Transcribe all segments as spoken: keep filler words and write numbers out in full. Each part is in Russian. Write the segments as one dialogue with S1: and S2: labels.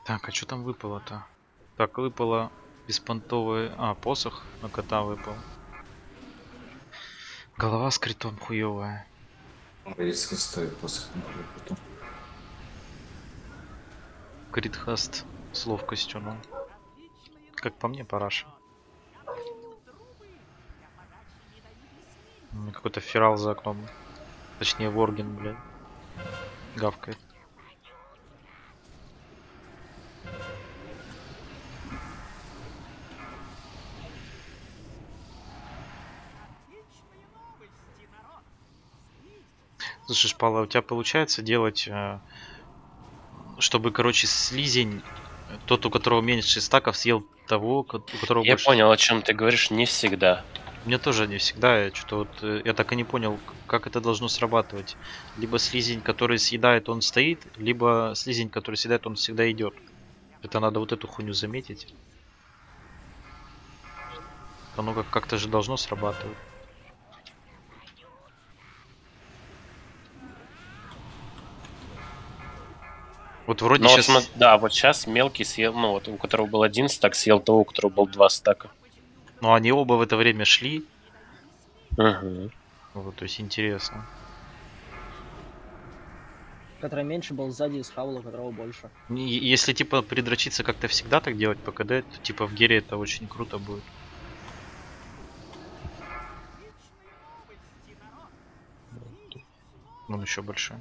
S1: Так, а что там выпало-то? Так, выпало беспонтовый... А, посох на кота выпал. Голова с критом хуёвая.
S2: Если стоит посох на потом.
S1: Критхаст с ловкостью, ну. Как по мне, параша. Какой-то ферал за окном. Точнее, ворген, блядь. Гавкает. Слушай, Шпала, у тебя получается делать, э, чтобы, короче, слизень, тот, у которого меньше стаков, съел того, у которого
S3: Я
S1: больше...
S3: понял, о чем ты говоришь, не всегда.
S1: Мне тоже не всегда, я что-то вот, э, я так и не понял, как это должно срабатывать. Либо слизень, который съедает, он стоит, либо слизень, который съедает, он всегда идет. Это надо вот эту хуйню заметить. Оно как- как-то же должно срабатывать. Вот вроде
S3: Но вот
S1: сейчас...
S3: смо- да, вот сейчас мелкий съел, ну вот у которого был один стак, съел того, у которого был два стака.
S1: Ну, они оба в это время шли.
S3: Угу.
S1: Вот, то есть интересно.
S4: Который меньше был сзади и схавал, у которого больше.
S1: И если, типа, придрочиться как-то всегда так делать по КД, то, типа, в гере это очень круто будет. Он еще большой.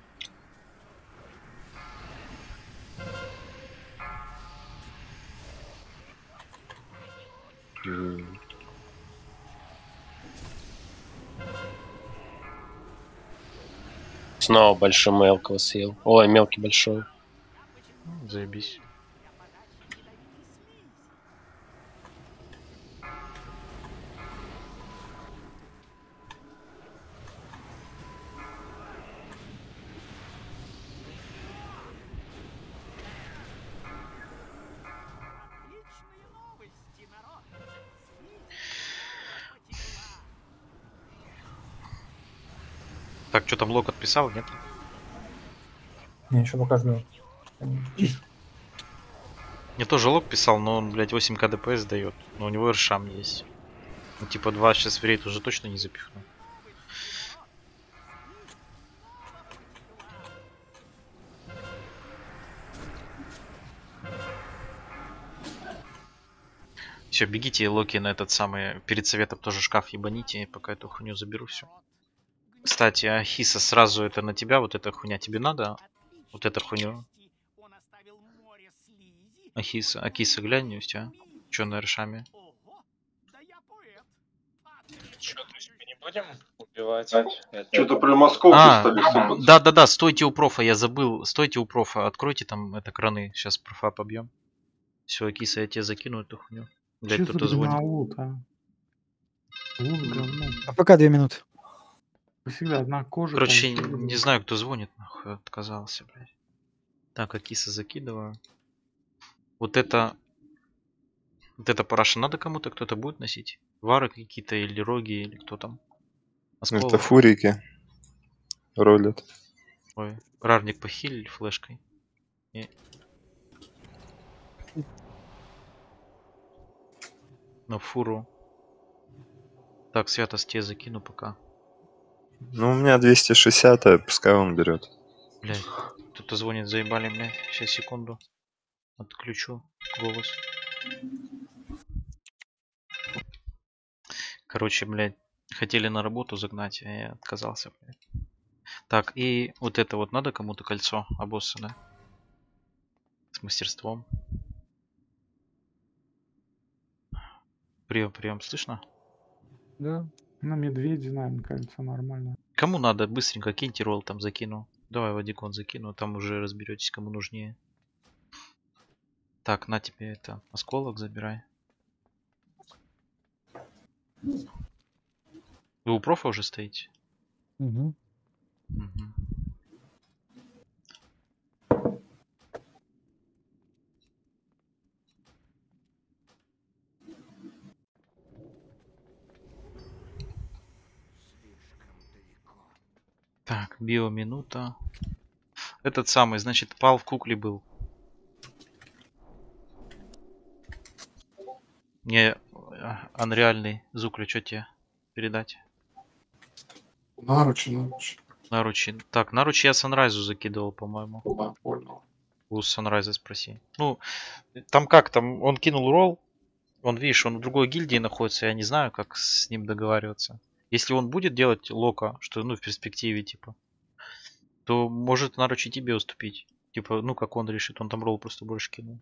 S3: Снова большой мелкого съел. Ой, мелкий большой.
S1: Ну, заебись. Так, что там лог отписал, нет?
S5: Не, еще пока жду.
S1: Мне тоже лог писал, но он, блядь, восемь ка ДПС дает. Но у него эршам есть. Ну, типа, два сейчас в рейд уже точно не запихну. Все, бегите, Локи, на этот самый... Перед советом тоже шкаф ебаните, пока эту хуйню заберу, все. Кстати, Ахиса, сразу это на тебя, вот эта хуйня тебе надо? Вот эту хуйню. Ахиса, Акиса, глянь у тебя. Че на эршаме?
S6: Что, то есть мы не будем убивать?
S7: Что-то про московку
S1: А,
S7: стали сыпаться.
S1: да-да-да, стойте у профа, я забыл. Стойте у профа, откройте там это краны. Сейчас профа побьем. Все, Акиса, я тебе закину эту хуйню. Блять,
S8: Че за
S1: кто-то звонит.
S8: лут, а? Лут говно.
S5: А пока две минуты.
S8: Всегда одна кожа.
S1: Короче,
S8: там,
S1: не знаю, кто звонит, нахуй, отказался, блядь. Так, Акиса закидываю. Вот это... Вот это параша надо кому-то, кто-то будет носить? Вары какие-то или роги, или кто там? Осколок.
S6: Это фурики ролят.
S1: Ой, рарник похилили флешкой. И... На фуру. Так, Святость тебе закину пока.
S6: Ну, у меня двести шестьдесят, а пускай он берет.
S1: Блядь, кто-то звонит, заебали, блядь. Сейчас, секунду. Отключу голос. Короче, блядь, хотели на работу загнать, а я отказался, блядь. Так, и вот это вот надо кому-то кольцо обоссанное. С мастерством. Прием, прием, слышно?
S8: Да. На медведя, наверное, кажется, нормально.
S1: Кому надо, быстренько киньте ролл, там закину. Давай Вадикон закину, там уже разберетесь, кому нужнее. Так, на тебе это, осколок забирай. Вы у профа уже стоите?
S5: Угу.
S1: Угу. Так, биоминута. Этот самый, значит, пал в кукле был. Мне анреальный Зукля, что тебе передать?
S7: Наручи, наручи.
S1: Наручи. Так, наручи я Санрайзу закидывал, по-моему.
S7: Да, понял.
S1: У Санрайза спроси. Ну, там как, там он кинул ролл. Он, видишь, он в другой гильдии находится, я не знаю, как с ним договариваться. Если он будет делать лока, что, ну, в перспективе, типа, то может наручи тебе уступить. Типа, ну, как он решит, он там ролл просто больше кинул.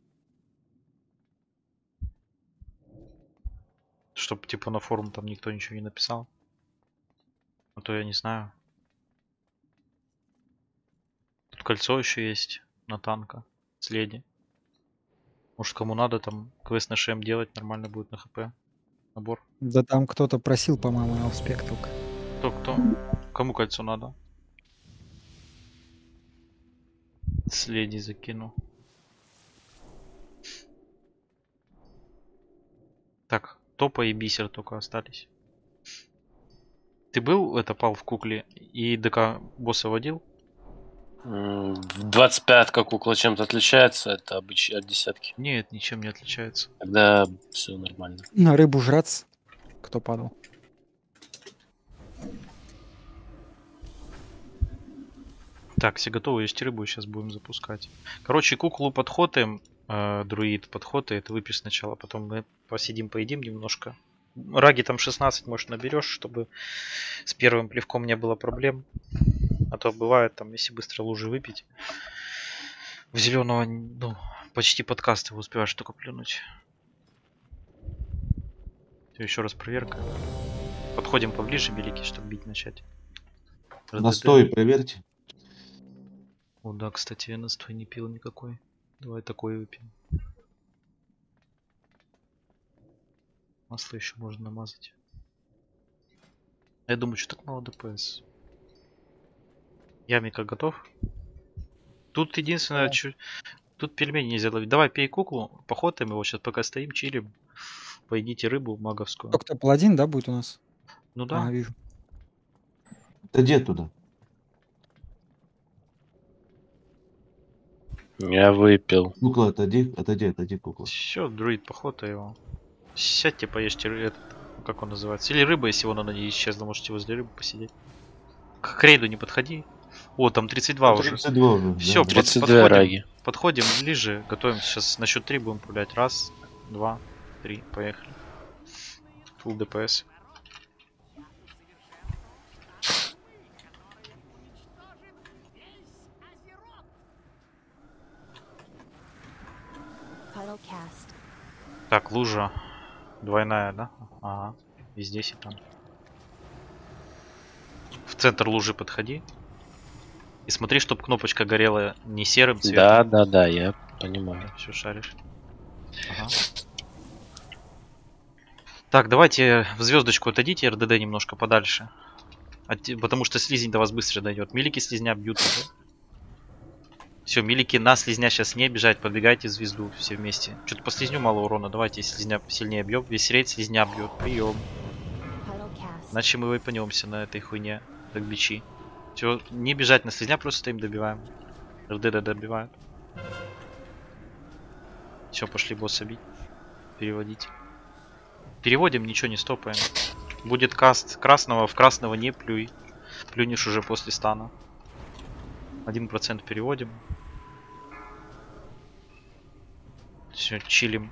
S1: Чтоб, типа, на форум там никто ничего не написал. А то я не знаю. Тут кольцо еще есть на танка. Следи. Может, кому надо там квест на шем делать, нормально будет на хп. Набор.
S5: Да там кто-то просил, по-моему, на спектрук.
S1: Кто, кто? Кому кольцо надо? Следи закину. Так, топа и бисер только остались. Ты был, это, пал в кукле и ДК босса водил?
S3: двадцать пятка кукла чем-то отличается, это обычно от десятки.
S1: Нет, ничем не отличается.
S3: Тогда все нормально.
S5: На рыбу жрац. Кто падал?
S1: Так, все готовы, есть рыбу, сейчас будем запускать. Короче, куклу подхотаем, э, друид подхотает, выпьешь сначала, потом мы посидим, поедим немножко. Раги там шестнадцать, может, наберешь, чтобы с первым плевком не было проблем. А то бывает, там, если быстро лужи выпить, в зеленого, ну, почти подкаст его успеваешь только плюнуть. Еще раз проверка. Подходим поближе, великий, чтобы бить начать.
S9: Настой проверьте.
S1: О, да, кстати, я настой не пил никакой. Давай такой выпьем. Масло еще можно намазать. Я думаю, что так мало ДПС. Ямика готов? Тут единственное, да. Чё... Тут пельмени нельзя ловить. Давай, пей куклу, походаем его, сейчас пока стоим, чилим. Поедите рыбу маговскую.
S5: Только паладин, да, будет у нас?
S1: Ну да.
S5: А, вижу.
S9: Да где туда?
S3: Я выпил.
S9: Кукла, отойди, отойди, отойди, кукла.
S1: Все, друид, похода его. Сядьте, поешьте этот, как он называется. Или рыба, если вон она не исчезла, можете возле рыбы посидеть. К рейду не подходи. О, там тридцать два уже.
S9: тридцать два уже.
S1: Все,
S9: да.
S3: тридцать два
S1: подходим,
S3: раги.
S1: Подходим ближе, готовимся. Сейчас на счет три будем пулять. Раз, два, три, поехали. Фулл ДПС. Так, лужа двойная, да? Ага. И здесь, и там. В центр лужи подходи. И смотри, чтобы кнопочка горела не серым цветом.
S3: Да, да, да, я понимаю.
S1: Все шаришь. Ага. Так, давайте в звездочку отойдите, эр дэ дэ немножко подальше. Потому что слизень до вас быстро дойдет. Милики слизня бьют уже. Все, милики на слизня сейчас не бежать, подбегайте в звезду все вместе. Что-то по слизню мало урона, давайте слизня сильнее бьем. Весь рейд слизня бьет, прием. Иначе мы выпнемся на этой хуйне, как бичи. Все, не бежать на слизня, просто стоим, добиваем. эр дэ дэ добивают. Все, пошли босса бить. Переводить. Переводим, ничего не стопаем. Будет каст красного, в красного не плюй. Плюнешь уже после стана. один процент переводим. Все, чилим.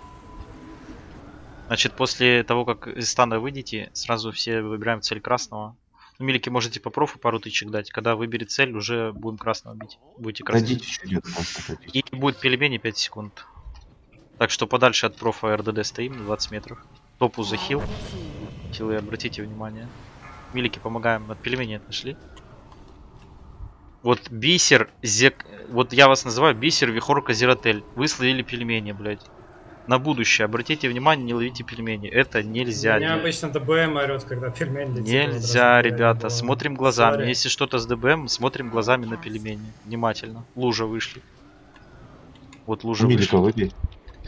S1: Значит, после того, как из стана выйдете, сразу все выбираем цель красного. Ну, милики, можете по профу пару тычек дать. Когда выберет цель, уже будем красного бить. Будете красным. И будет пельмени пять секунд. Так что подальше от профа эр дэ дэ стоим на двадцать метров. Топу захил. Хилы, обратите внимание. Милики, помогаем. От пельмени отошли. Вот бисер, зек... Вот я вас называю бисер, вихорка, зиротель. Вы словили пельмени, блядь. На будущее. Обратите внимание, не ловите пельмени. Это нельзя.
S10: У меня обычно дэ бэ эм орет, когда пельмени летит.
S1: Нельзя, ребята. Смотрим глазами. Sorry. Если что-то с дэ бэ эм, смотрим глазами на пельмени. Внимательно. Лужа вышли. Вот лужа
S9: Милика,
S1: вышли.
S9: выпей.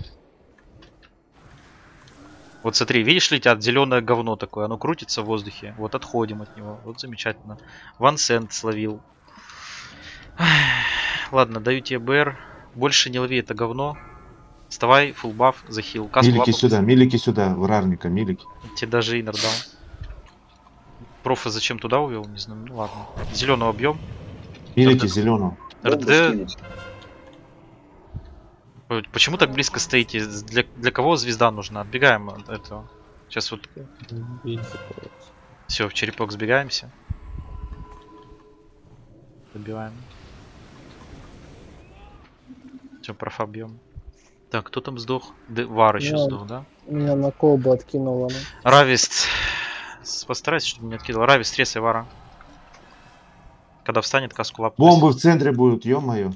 S1: Вот смотри, видишь, летят зеленое говно такое. Оно крутится в воздухе. Вот отходим от него. Вот замечательно. Ван Сент словил. Ладно, даю тебе бэ эр. Больше не лови это говно. Вставай, фулл баф, захил. Каску
S9: Милики
S1: лапу.
S9: сюда, милики сюда, врарника, милики.
S1: Тебе даже инер дал. Профа зачем туда увел, не знаю. Ну ладно. Зеленого бьем.
S9: Милики зеленого.
S1: РД. Почему так близко стоите? Для, для кого звезда нужна? Отбегаем от этого. Сейчас вот. Все, в черепок сбегаемся. Добиваем. Все, профа бьем. Так, кто там сдох? Д Вар еще
S4: Я-
S1: сдох, да?
S4: Меня на колбу откинуло. ну.
S1: Равист. Постарайся, чтобы не откидывал. Равист, тресай Вара. Когда встанет, каску лапу.
S9: Бомбы в центре будут, ё-моё.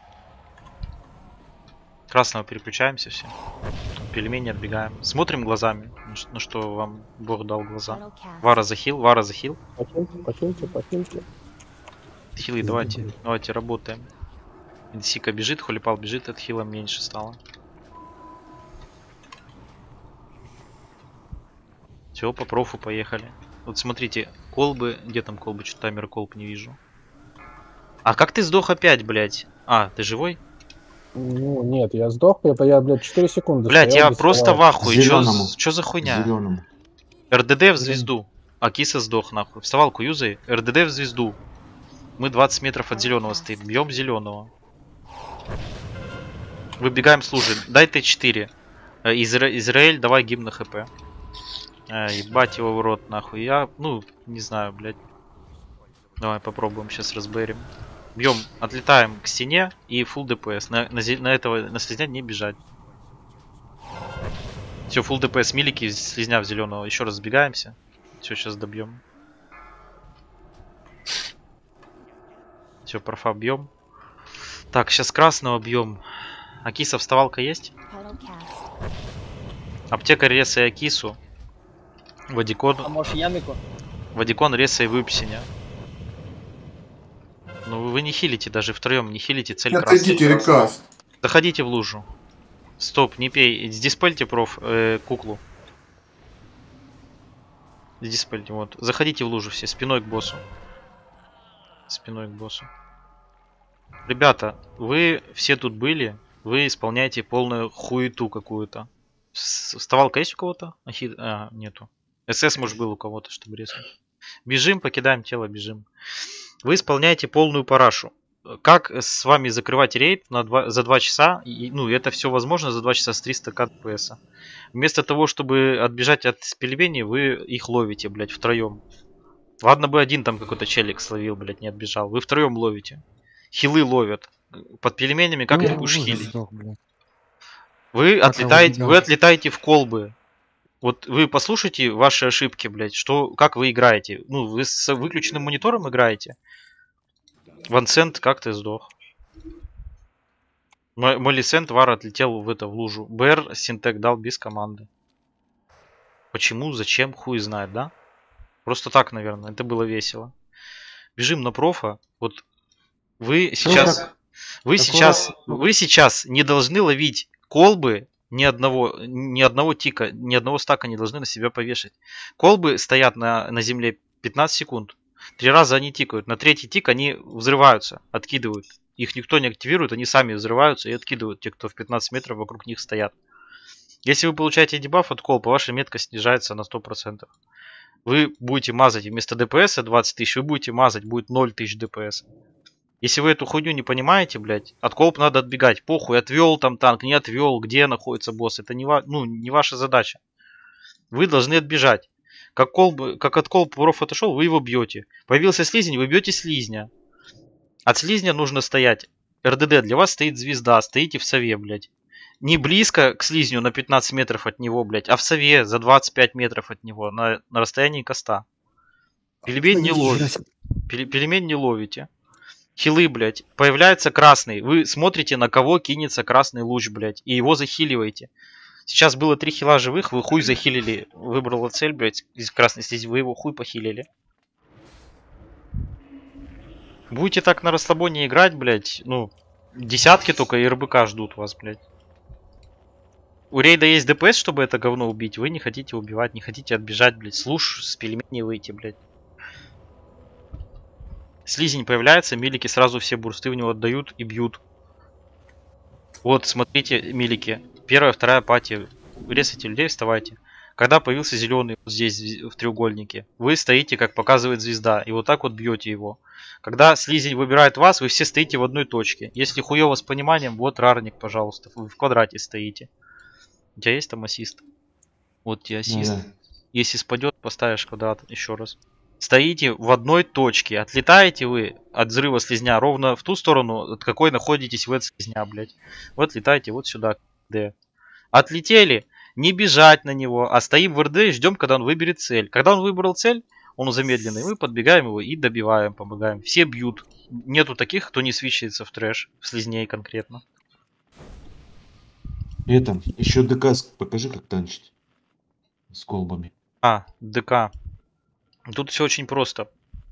S1: Красного переключаемся все. Пельмени отбегаем. Смотрим глазами. На ш- На что вам Бог дал глаза. Вара захил, Вара захил.
S4: Покиньте, покиньте, покиньте.
S1: Хилы, давайте. Давайте работаем. Сика бежит, Холипал бежит, от хила меньше стало. Все, по профу поехали. Вот смотрите, колбы. Где там колбы? Что-то таймер колб не вижу. А как ты сдох опять, блядь? А, ты живой?
S4: Ну, нет, я сдох, я, я блядь, четыре секунды
S1: Блядь,
S4: стоял
S1: я
S4: без
S1: просто
S4: права.
S1: в ахуе. Чё,
S9: Зелёному.
S1: з- чё за хуйня?
S9: Зеленому.
S1: РДД в звезду. А киса сдох нахуй. Вставалку юзай. РДД в звезду. Мы двадцать метров от зеленого стоим. Бьем зеленого. Выбегаем с лужи. Дай Т четыре. Э, Изра- Израиль, давай гимн на хп. Э, ебать его в рот нахуй. Я, ну, не знаю, блядь. Давай попробуем сейчас разберем. Бьем, отлетаем к стене и full ДПС. На, на, зе- на этого, на слизня не бежать. Все, full ДПС, милики, слизня в зеленого. Еще раз сбегаемся. Все, сейчас добьем. Все, профа бьем. Так, сейчас красного бьем. Акиса вставалка есть? Аптекарь ресай Акису. Вадикон.
S4: А может Ямику?
S1: Вадикон ресай выпсиня. Ну вы не хилите, даже втроем не хилите, цель красная.
S7: Отойдите, рекаст.
S1: Заходите в лужу. Стоп, не пей. Сдиспельте, проф, э, куклу. Сдиспельте, вот. Заходите в лужу все, спиной к боссу. Спиной к боссу. Ребята, вы все тут были, вы исполняете полную хуету какую-то. С- Вставалка есть у кого-то? Ахи- А, нету. СС, может, был у кого-то, чтобы резать. Бежим, покидаем тело, бежим. Вы исполняете полную парашу. Как с вами закрывать рейд на два, за два часа? И, ну, это все возможно за два часа с триста ка ДПС. Вместо того, чтобы отбежать от пельменей, вы их ловите, блядь, втроем. Ладно бы один там какой-то челик словил, блядь, не отбежал. Вы втроем ловите. Хилы ловят. Под пельменями как
S5: Ну,
S1: ты будешь
S5: уже
S1: хилить?
S5: сдох, блядь.
S1: Вы
S5: Пока
S1: отлетаете,
S5: вы
S1: вы отлетаете в колбы. Вот вы послушайте ваши ошибки, блядь, что, как вы играете. Ну, вы с выключенным монитором играете. Вансент, как ты сдох? Мо- Молисент, Вар отлетел в это, в лужу. БР Синтек дал без команды. Почему, зачем, хуй знает, да? Просто так, наверное, это было весело. Бежим на профа. Вот вы сейчас... Вы
S9: Такое-
S1: сейчас, вы сейчас не должны ловить колбы ни одного, ни одного тика, ни одного стака не должны на себя повешать. Колбы стоят на, на земле пятнадцать секунд. Три раза они тикают. На третий тик они взрываются, откидывают. Их никто не активирует, они сами взрываются и откидывают те, кто в пятнадцать метров вокруг них стоят. Если вы получаете дебаф от колпа, ваша метка снижается на сто процентов. Вы будете мазать вместо ДПС двадцать тысяч, вы будете мазать, будет ноль тысяч ДПС. Если вы эту хуйню не понимаете, блядь, от колп надо отбегать. Похуй, отвел там танк, не отвел, где находится босс. Это не, ва- ну, не ваша задача. Вы должны отбежать. Как, колб, как от колб проф отошел, вы его бьете. Появился слизень, вы бьете слизня. От слизня нужно стоять. РДД, для вас стоит звезда, стоите в сове, блядь. Не близко к слизню на пятнадцать метров от него, блядь, а в сове за двадцать пять метров от него, на, на расстоянии коста. Пельмень не ловите. Пеле- Пельмень не ловите. Хилы, блядь. Появляется красный. Вы смотрите, на кого кинется красный луч, блядь. И его захиливаете. Сейчас было три хила живых, вы хуй захилили. Выбрала цель, блядь, из красной слизи. Вы его хуй похилили. Будете так на расслабоне играть, блядь. Ну, десятки только и РБК ждут вас, блядь. У рейда есть ДПС, чтобы это говно убить. Вы не хотите убивать, не хотите отбежать, блядь. Служ с пельменей выйти, блядь. Слизень появляется, милики сразу все бурсты в него отдают и бьют. Вот, смотрите, милики. Первая, вторая пати. Резайте людей, вставайте. Когда появился зеленый вот здесь в треугольнике, вы стоите, как показывает звезда, и вот так вот бьете его. Когда слизень выбирает вас, вы все стоите в одной точке. Если хуево с пониманием, вот рарник, пожалуйста, вы в квадрате стоите. У тебя есть там ассист? Вот тебе ассист.
S9: Ну, да.
S1: Если спадет, поставишь квадрат еще раз. Стоите в одной точке. Отлетаете вы от взрыва слизня ровно в ту сторону, от какой находитесь вы от слизня, блядь. Вы отлетаете вот сюда, Д. Отлетели. Не бежать на него, а стоим в РД и ждем, когда он выберет цель. Когда он выбрал цель, он замедленный, мы подбегаем его и добиваем, помогаем. Все бьют. Нету таких, кто не свищается в трэш, в слизней конкретно.
S9: Это, еще ДК покажи, как танчить. С колбами.
S1: А, ДК. Тут все очень просто.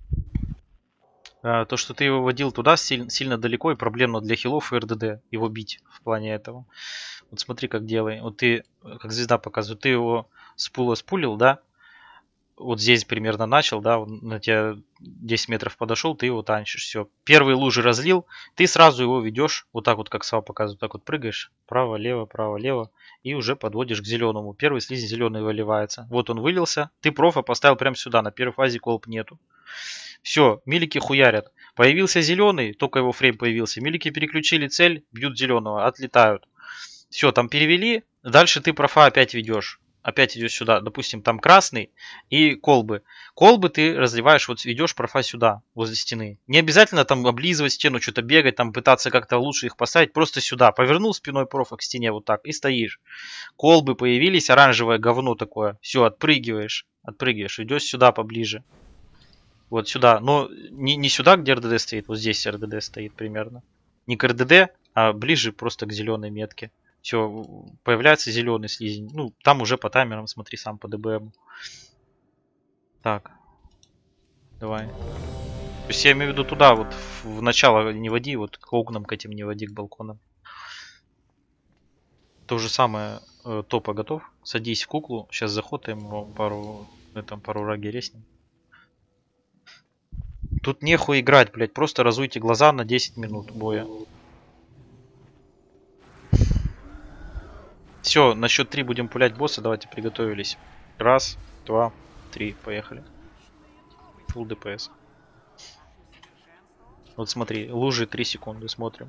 S1: То, что ты его водил туда сильно, сильно далеко и проблемно для хилов и РДД его бить в плане этого. Вот смотри, как делай. Вот ты, как звезда показывает, ты его с пула спулил, да? Вот здесь примерно начал, да? Он на тебя десять метров подошел, ты его танчишь. Все. Первые лужи разлил, ты сразу его ведешь, вот так вот, как Сава показывает, так вот прыгаешь. Право, лево, право, лево. И уже подводишь к зеленому. Первый слизень зеленый выливается. Вот он вылился. Ты профа поставил прямо сюда. На первой фазе колб нету. Все, милики хуярят. Появился зеленый, только его фрейм появился. Милики переключили цель, бьют зеленого, отлетают. Все, там перевели. Дальше ты профа опять ведешь. Опять идешь сюда. Допустим, там красный и колбы. Колбы ты разливаешь, вот ведешь профа сюда, возле стены. Не обязательно там облизывать стену, что-то бегать, там пытаться как-то лучше их поставить. Просто сюда. Повернул спиной профа к стене вот так и стоишь. Колбы появились, оранжевое говно такое. Все, отпрыгиваешь. Отпрыгиваешь. Идешь сюда поближе. Вот сюда. Но не, не сюда, где РДД стоит. Вот здесь РДД стоит примерно. Не к РДД, а ближе просто к зеленой метке. Все, появляется зеленый слизень. Ну, там уже по таймерам, смотри сам по ДБМ. Так. Давай. То есть я имею в виду туда, вот в начало не води, вот к окнам к этим не води, к балконам. То же самое, э, топа готов. Садись в куклу. Сейчас заходим пару, этом, пару раги реснем. Тут нехуй играть, блядь. Просто разуйте глаза на десять минут боя. Все, на счет три будем пулять босса. Давайте приготовились. Раз, два, три. Поехали. Фулл ДПС. Вот смотри, лужи три секунды. Смотрим.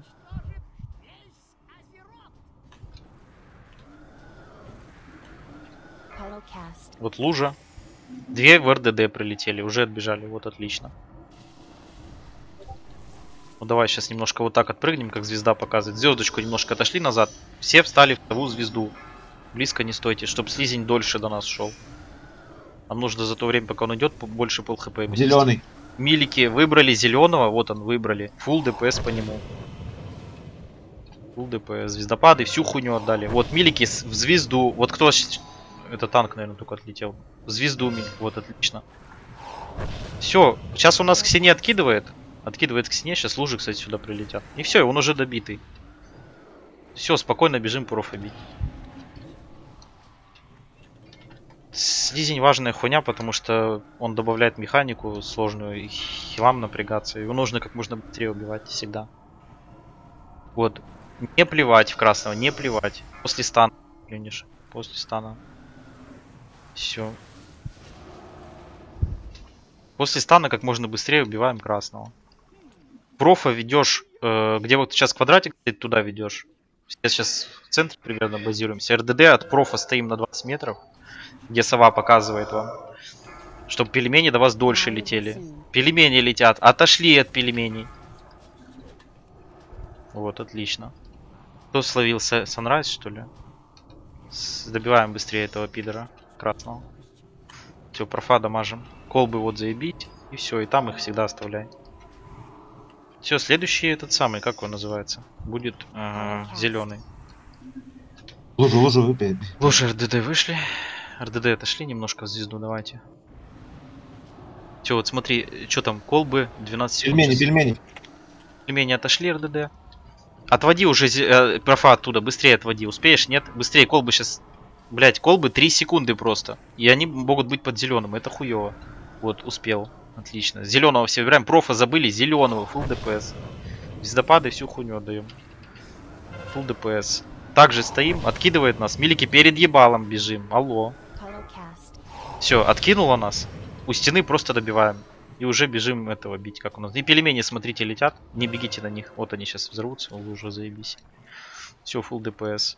S1: Вот лужа. Две в РДД прилетели. Уже отбежали. Вот отлично. Ну давай сейчас немножко вот так отпрыгнем, как звезда показывает. Звездочку немножко отошли назад. Все встали в того звезду. Близко не стойте, чтобы слизень дольше до нас шел. Нам нужно за то время, пока он идет, больше пол хп.
S9: Зеленый.
S1: Милики выбрали зеленого, вот он выбрали. Фулл ДПС по нему. Фулл ДПС. Звездопады всю хуйню отдали. Вот милики в звезду. Вот кто... Это танк, наверное, только отлетел. В звезду, вот отлично. Все, сейчас у нас к стене откидывает. Откидывает к стене, сейчас лужи, кстати, сюда прилетят. И все, он уже добитый. Все, спокойно бежим профа бить. Слизень важная хуйня, потому что он добавляет механику сложную, и хилам напрягаться. Его нужно как можно быстрее убивать всегда. Вот. Не плевать в красного, не плевать. После стана. После стана. Все. После стана как можно быстрее убиваем красного. Профа ведешь, э, где вот сейчас квадратик, ты туда ведешь. Сейчас в центре примерно базируемся. РДД от профа стоим на двадцать метров, где сова показывает вам, чтобы пельмени до вас дольше летели. Пельмени летят, отошли от пельменей. Вот, отлично. Кто словил Sunrise, что ли? С добиваем быстрее этого пидора красного. Все, профа дамажим. Колбы вот заебить. И все, и там их всегда оставляй. Все, следующий этот самый, как он называется? Будет э, зеленый.
S9: Лужу, лужу выпей.
S1: Лужи РДД вышли. РДД отошли немножко в звезду, давайте. Все, вот смотри, что там, колбы, двенадцать секунд.
S9: Пельмени, пельмени.
S1: Пельмени отошли РДД. Отводи уже э, профа оттуда, быстрее отводи. Успеешь? Нет? Быстрее, колбы сейчас. Блять, колбы три секунды просто. И они могут быть под зеленым. Это хуево. Вот, успел. Отлично. Зеленого все выбираем. Профа забыли. Зеленого. Фулл ДПС. Звездопады всю хуйню отдаем. Фулл ДПС. Также стоим, откидывает нас. Милики перед ебалом бежим. Алло. Все, откинуло нас. У стены просто добиваем. И уже бежим этого бить, как у нас. И пельмени, смотрите, летят. Не бегите на них. Вот они сейчас взорвутся, вы уже заебись. Все, фулл ДПС.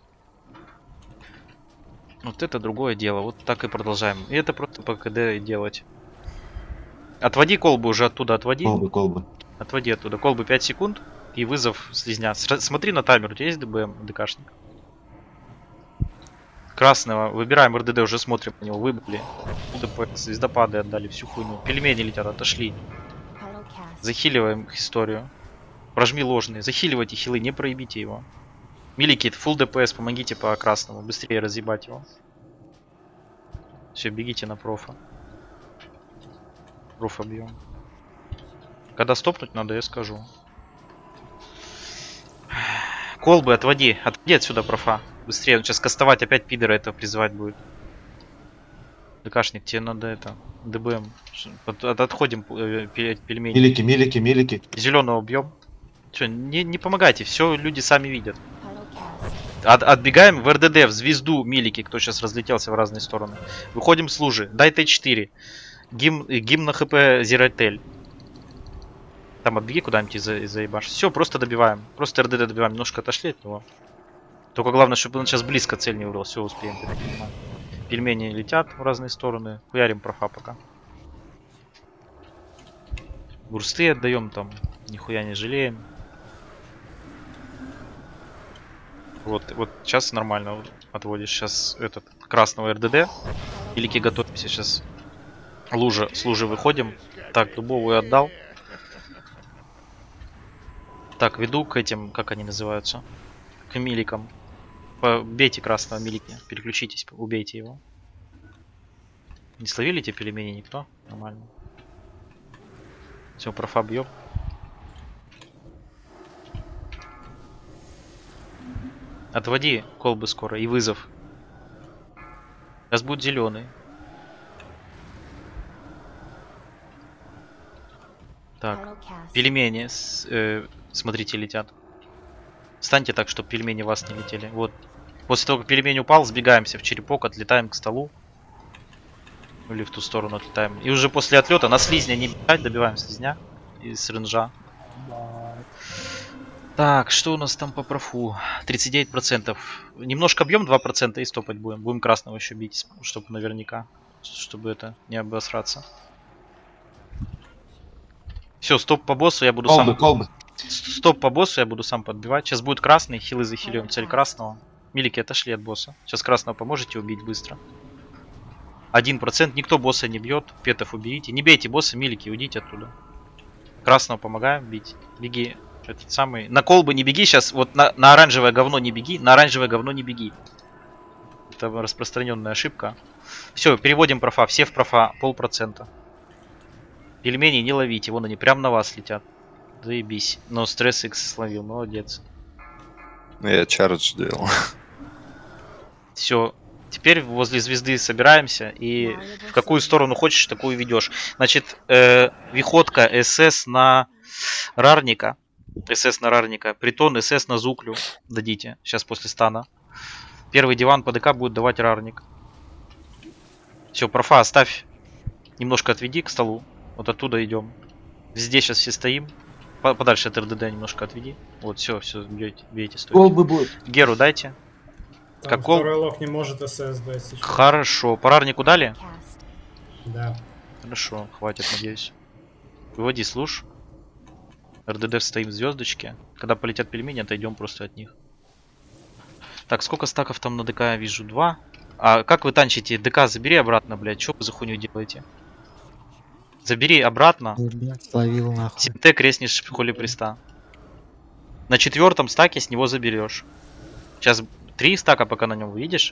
S1: Вот это другое дело. Вот так и продолжаем. И это просто по КД делать. Отводи колбу уже оттуда, отводи.
S9: Колбы, колбы.
S1: Отводи оттуда. Колбы пять секунд. И вызов слизня. Сра- смотри на таймер. У тебя есть ДБМ, ДКшник? Красного. Выбираем РДД, уже смотрим на него. Выбрали. ДПС, звездопады отдали, всю хуйню. Пельмени летят, отошли. Захиливаем их историю. Прожми ложные. Захиливайте хилы, не проебите его. Милики, фулл ДПС, помогите по красному. Быстрее разъебать его. Все, бегите на профа. Профа бьем. Когда стопнуть надо, я скажу. Колбы отводи. Отводи отсюда профа. Быстрее. Он сейчас кастовать опять пидора это призывать будет. ДКшник, тебе надо это. ДБМ. От, от, отходим э, пельмени.
S9: Милики, милики, милики.
S1: Зеленого бьем. Че, не, не помогайте, все люди сами видят. От, отбегаем в РДД, в звезду милики, кто сейчас разлетелся в разные стороны. Выходим с лужи. Дай Т четыре. Гим, гимн на ХП Зиротель. Там отбеги куда-нибудь и за, заебашь. Все, просто добиваем. Просто РДД добиваем. Немножко отошли от него. Только главное, чтобы он сейчас близко цель не выбрал. Все, успеем. Пельмени летят в разные стороны. Хуярим профа пока. Бурсты отдаем там. Нихуя не жалеем. Вот, вот сейчас нормально отводишь. Сейчас этот красного РДД. Великий готовимся сейчас. Лужа, с лужи выходим. Так, дубовую отдал. Так, веду к этим, как они называются? К миликам. Бейте красного милики. Переключитесь, убейте его. Не словили эти пельмени никто? Нормально. Все, профа бьем. Отводи колбы скоро и вызов. Сейчас будет зеленый. Так, пельмени, с, э, смотрите, летят. Встаньте так, чтобы пельмени вас не летели. Вот. После того, как пельмень упал, сбегаемся в черепок, отлетаем к столу. Или в ту сторону отлетаем. И уже после отлета на слизня не бежать, добиваем слизня из ренжа. Так, что у нас там по профу? тридцать девять процентов. Немножко бьем два процента и стопать будем. Будем красного еще бить, чтобы наверняка. Чтобы это не обосраться. Все, стоп по боссу, я буду
S9: колбы,
S1: сам...
S9: Колбы.
S1: Стоп по боссу, я буду сам подбивать. Сейчас будет красный, хилы захилим цель красного. Милики отошли от босса. Сейчас красного поможете убить быстро. один процент, никто босса не бьет. Петов уберите. Не бейте босса, милики, уйдите оттуда. Красного помогаем бить. Беги. Этот самый. На колбы не беги сейчас. Вот на, на оранжевое говно не беги. На оранжевое говно не беги. Это распространенная ошибка. Все, переводим профа. Все в профа. Полпроцента. Пельмени не ловите. Вон они прям на вас летят. Заебись. Но стресс X словил. Молодец.
S6: Я чардж делал.
S1: Все. Теперь возле звезды собираемся. И в какую сторону хочешь, такую ведешь. Значит, э, виходка СС на рарника. СС на рарника. Притон СС на зуклю дадите. Сейчас после стана. Первый диван по ДК будет давать рарник. Все, профа оставь. Немножко отведи к столу. Вот оттуда идем. Здесь сейчас все стоим. Подальше от РДД немножко отведи. Вот, все, все, бейте, бейте, стойте.
S9: Колбы будет.
S1: Геру дайте.
S10: Там
S1: Как кол...
S10: второй лох не может СС дать сейчас.
S1: Хорошо. По рарнику дали?
S10: Да.
S1: Хорошо, хватит, надеюсь. Выводи служ. РДД стоим в звездочке. Когда полетят пельмени, отойдем просто от них. Так, сколько стаков там на ДК я вижу? Два. А как вы танчите? ДК забери обратно, блядь. Что вы за хуйню делаете? Забери обратно.
S5: Словил нахуй.
S1: Синте креснешь в холе приста. На четвертом стаке с него заберешь. Сейчас три стака пока на нем, видишь?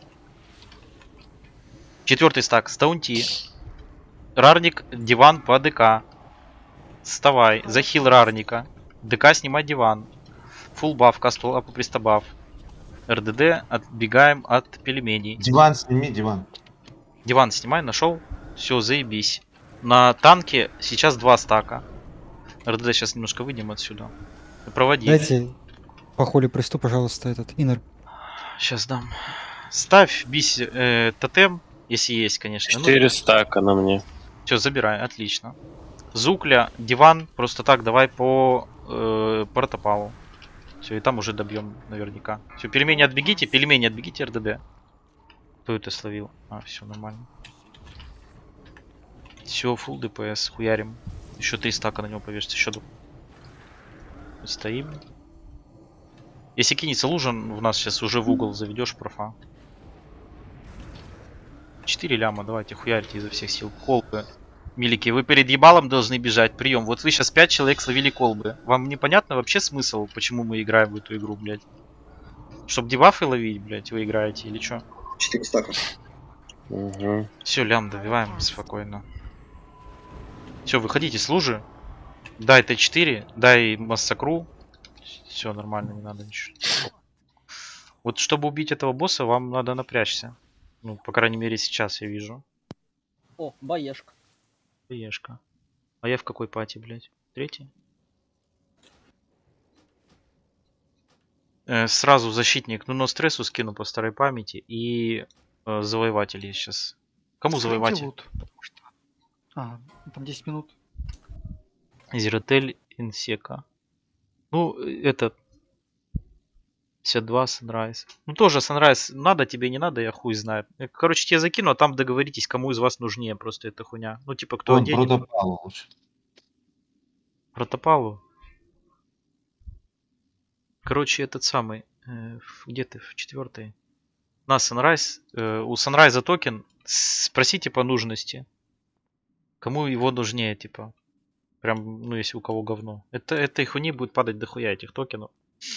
S1: Четвертый стак, стаунти. Рарник, диван по ДК. Вставай, захил рарника. ДК снимать диван. Фулл баф, кастул апу пристабаф. РДД, отбегаем от пельменей.
S9: Диван сними, диван.
S1: Диван снимай, нашел. Все, заебись. На танке сейчас два стака. РДД сейчас немножко выйдем отсюда. Проводи.
S5: Дайте по холе присту, пожалуйста, этот инер.
S1: Сейчас дам. Ставь бись э, тотем, если есть, конечно.
S3: четыре стака на мне.
S1: Все, забирай, отлично. Зукля, диван, просто так давай по э, протопалу. Все, и там уже добьем наверняка. Все, пельмени отбегите, пельмени отбегите, РДД. Кто это словил? А, все нормально. Все, фулл ДПС, хуярим. Еще три стака на него повешится, еще два. Стоим. Если кинется лужан, в нас сейчас уже в угол заведешь профа. четыре ляма, давайте хуярьте изо всех сил. Колбы. Милики, вы перед ебалом должны бежать. Прием. Вот вы сейчас пять человек словили колбы. Вам непонятно вообще смысл, почему мы играем в эту игру, блядь? Чтоб дебафы ловить, блядь, вы играете или что?
S11: четыре стака.
S3: Угу.
S1: Все, лям добиваем спокойно. Все, выходите с лужи. Дай Т четыре, дай массакру. Все нормально, не надо ничего. Вот чтобы убить этого босса, вам надо напрячься. Ну, по крайней мере, сейчас я вижу.
S12: О, баешка.
S1: Баешка. А я в какой пати, блядь? Третий? Э, сразу защитник. Ну, но стрессу скину по старой памяти. И э, завоеватель есть сейчас. Кому завоеватель?
S5: Вот. А, там десять минут.
S1: Зиротель Инсека. Ну, этот пятьдесят два Sunrise. Ну, тоже Sunrise. Надо тебе, не надо, я хуй знаю. Короче, тебе закину, а там договоритесь, кому из вас нужнее. Просто эта хуйня. Ну, типа, кто
S9: Он
S1: оденет.
S9: протопалу лучше.
S1: Протопалу. Короче, этот самый. Э, где ты? В четвертой. На Sunrise. Э, у Sunrise токен. Спросите по нужности. Кому его нужнее, типа. Прям, ну, если у кого говно. Это, этой хуйни будет падать дохуя этих токенов.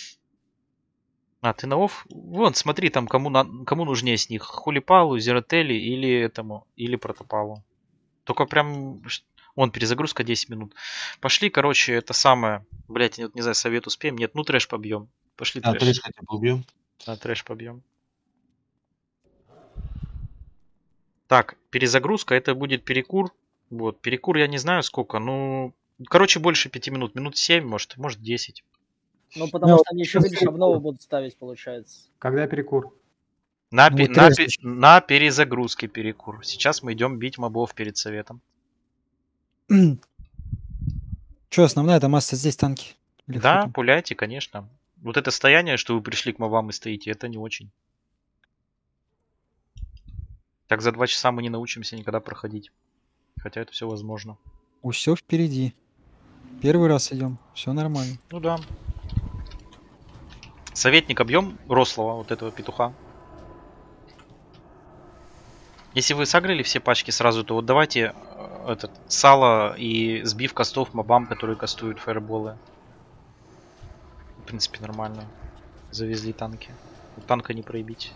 S1: А, ты на офф? Вон, смотри, там кому, на, кому нужнее с них. Хулипалу, Зиротели или этому, или Протопалу. Только прям... Вон, перезагрузка десять минут. Пошли, короче, это самое... Блять, не, не знаю, совет успеем. Нет, ну трэш побьем. Пошли
S9: А,
S1: трэш.
S9: трэш хотя бы убьем.
S1: Да, трэш побьем. Так, перезагрузка, это будет перекур. Вот, перекур я не знаю сколько, ну... Короче, больше пяти минут. Минут семь, может, может десять.
S12: Ну, потому
S4: Ну,
S12: что они еще, видишь, обнову будут ставить, получается.
S8: Когда перекур?
S1: На,
S5: Ну,
S1: пе-
S5: вот
S1: на,
S5: трэш
S1: пе-
S5: еще.
S1: на перезагрузке перекур. Сейчас мы идем бить мобов перед советом.
S5: Че, основная эта масса здесь танки? Или кто
S1: Да,
S5: там?
S1: пуляйте, конечно. Вот это стояние, что вы пришли к мобам и стоите, это не очень. Так за два часа мы не научимся никогда проходить. Хотя это все возможно.
S5: О, все впереди. Первый раз идем. Все нормально.
S1: Ну да. Советник объем рослого, вот этого петуха. Если вы согрели все пачки сразу, то вот давайте э, этот сало и сбив костов мобам, которые кастуют фаерболы. В принципе, нормально. Завезли танки. Танка не проебить.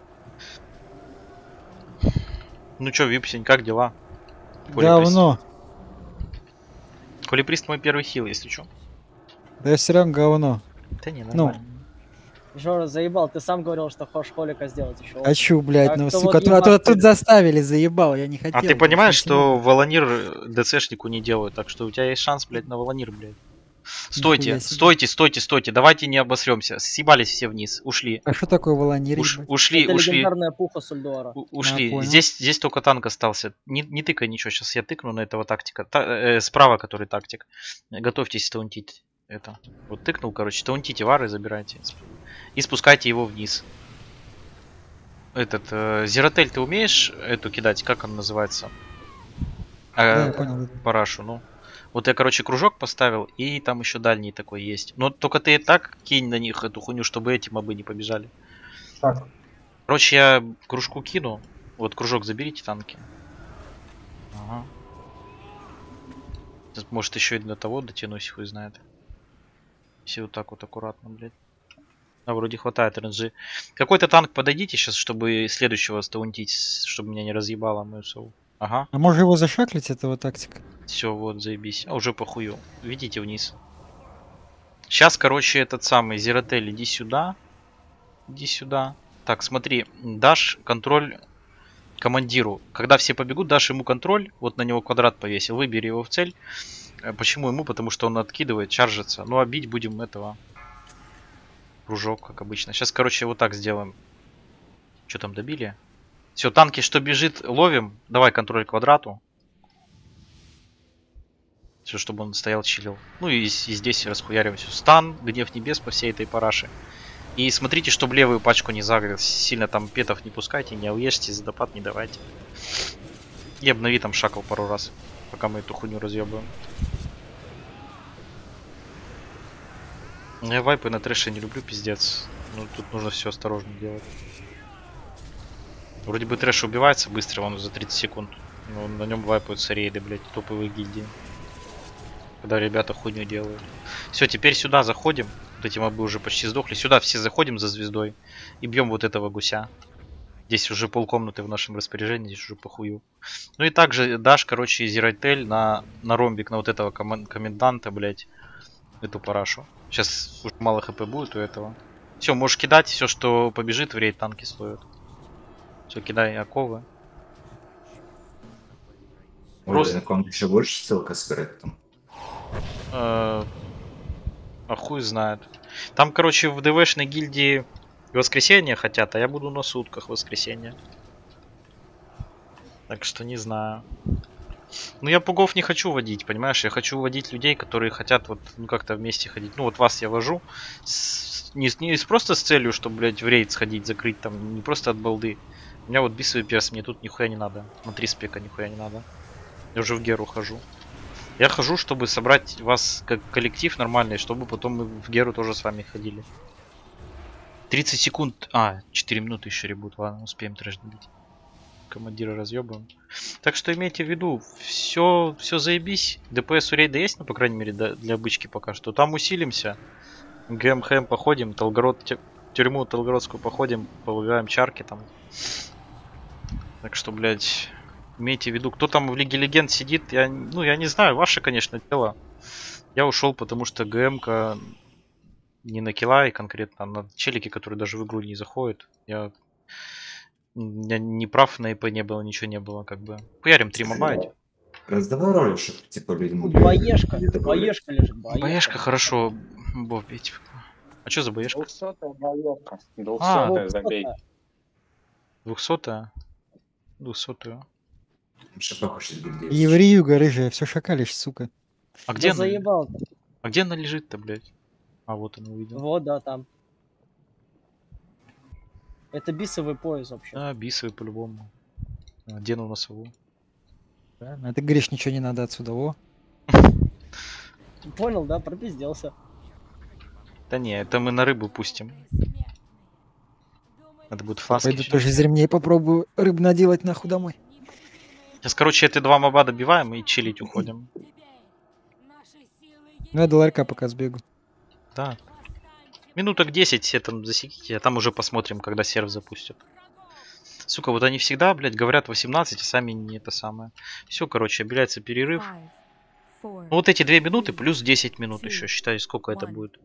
S1: Ну чё, Випсень, как дела?
S5: Говно.
S1: Колеприст мой первый хил, если чё.
S5: Да все равно говно.
S1: Да не,
S5: Ну,
S1: нормально.
S12: Жора, заебал, ты сам говорил, что хочешь холика сделать еще.
S5: хочу, блядь,
S12: Так
S5: ну,
S12: что
S5: сука,
S12: вот
S5: ту- а то
S12: ебать
S5: тут
S12: ты.
S5: заставили, заебал, я не хотел.
S1: А ты
S5: блядь,
S1: понимаешь,
S5: совсем.
S1: что Волонир ДЦшнику не делают, так что у тебя есть шанс, блядь, на Волонир, блядь. Стойте,
S5: Нихуя себе.
S1: стойте, стойте, стойте, давайте не обосремся. Съебались все вниз, ушли.
S5: А что такое волонир?
S1: Уш-
S5: ебать?
S1: ушли,
S12: Это
S1: ушли,
S12: легендарная пуха Сульдуара.
S1: у- ушли.
S5: А, понял.
S1: здесь, здесь только танк остался. Не, не тыкай ничего, сейчас я тыкну на этого тактика. Та- э, справа, который тактик. Готовьтесь таунтить это. Вот тыкнул, короче, таунтите вары, забирайте. И спускайте его вниз. Этот, э, Зиротель, ты умеешь эту кидать? Как он называется?
S5: Да,
S1: Э,
S5: я понял. да.
S1: Парашу, ну. Вот я, короче, кружок поставил, и там еще дальний такой есть. Но только ты и так кинь на них эту хуйню, чтобы эти мобы не побежали.
S8: Так,
S1: Короче, я кружку кину. Вот кружок заберите танки. Ага. Тут, может, еще и до того дотянусь, хуй знает. Если вот так вот аккуратно, блядь. А, вроде хватает эр эн джи. Какой-то танк подойдите сейчас, чтобы следующего стаунтить, чтобы меня не разъебало мою сову. Ага.
S5: А может его зашаклить, этого тактика?
S1: Все, вот, заебись. А уже похую. Видите вниз. Сейчас, короче, этот самый Зиротель, иди сюда. Иди сюда. Так, смотри, дашь контроль командиру. Когда все побегут, дашь ему контроль. Вот на него квадрат повесил. Выбери его в цель. Э, Почему ему? Потому что он откидывает, чаржится. Ну, а бить будем этого. Кружок, как обычно. Сейчас, короче, вот так сделаем. Что там, добили? Все, танки, что бежит, ловим. Давай контроль квадрату. Все, чтобы он стоял, чилил. Ну и, и здесь расхуярим все. Стан, гнев небес по всей этой параше. И смотрите, чтобы левую пачку не загрел. Сильно там петов не пускайте, не уешьте, задопад не давайте. И обнови там шакал пару раз, пока мы эту хуйню разъебываем. Я вайпы на трэше не люблю, пиздец. Ну тут нужно все осторожно делать. Вроде бы трэш убивается быстро, он за тридцать секунд. Но на нем вайпаются рейды, блять, топовые гильдии. Когда ребята хуйню делают. Все, теперь сюда заходим. Вот эти мобы уже почти сдохли. Сюда все заходим за звездой. И бьем вот этого гуся. Здесь уже полкомнаты в нашем распоряжении, здесь уже похую. Ну и также дашь, короче, Зирайтель на, на ромбик, на вот этого комен коменданта, блять. Эту парашу. Сейчас уж мало хп будет у этого. Все, можешь кидать, все, что побежит, в рейд танки стоят. Все, кидай оковы.
S2: Ой,
S1: Просто-
S2: к вам еще больше ссылка собирает там.
S1: Э, А хуй знает. Там, короче, в ДВшной гильдии воскресенье хотят, а я буду на сутках воскресенье. Так что не знаю. Ну я пугов не хочу водить, понимаешь? Я хочу водить людей, которые хотят вот ну как-то вместе ходить. Ну вот вас я вожу. С- не, с- не с- просто с целью, чтобы, блядь, в рейд сходить, закрыть там. Не просто от балды. У меня вот бисовый перс, мне тут нихуя не надо. На три спека нихуя не надо. Я уже в геру хожу. Я хожу, чтобы собрать вас как коллектив нормальный, чтобы потом мы в геру тоже с вами ходили. тридцать секунд. А, четыре минуты еще ребут. Ладно, успеем трэш добить. Командира разъебаем. Так что имейте в виду, все, все заебись. ДПС у рейда есть, ну, по крайней мере, да- для бычки пока что. Там усилимся. ГМХМ походим, Толгород, тя- тюрьму Толгородскую походим, полагаем чарки там. Так что, блядь, имейте в виду, кто там в Лиге Легенд сидит, я, ну, я не знаю, ваше, конечно, дело. Я ушел, потому что ГМка не на килла и конкретно на челики, которые даже в игру не заходят. Я, я не прав, на ИП не было, ничего не было, как бы. Хуярим три моба.
S2: Раздавай роли, чтобы типа людям...
S12: Боешка,
S2: не добавлять.
S12: боешка лежит, боешка.
S1: Боешка хорошо, бов бить. А что за боешка?
S3: Двухсотая боевка.
S1: А.
S3: Двухсотая забей.
S1: Двухсотая? Двухсотую.
S2: Шапаху сейчас гильдии.
S5: Евреюга рыжая, все шакалишь, сука.
S1: А где
S12: Да
S1: она?
S12: заебал.
S1: А где она лежит-то, блядь? А вот она увидел.
S12: Вот, да, там. Это бисовый пояс вообще.
S1: А, бисовый по-любому. А, Дену на сову.
S5: Правильно. А ты говоришь, ничего не надо отсюда, о.
S12: Понял, да? Пропизделся.
S1: Да не, это мы на рыбу пустим. Это будет фаски.
S5: Пойду тоже из ремней попробую рыб наделать нахуй домой.
S1: Сейчас, короче, эти два моба добиваем и чилить уходим.
S5: Ну я до ларька пока сбегу.
S1: Да. Минуток десять все там засеките, а там уже посмотрим, когда серв запустят. Сука, вот они всегда, блядь, говорят восемнадцать, а сами не это самое. Все, короче, объявляется перерыв. Ну вот эти две минуты плюс десять минут еще, считай, сколько это будет.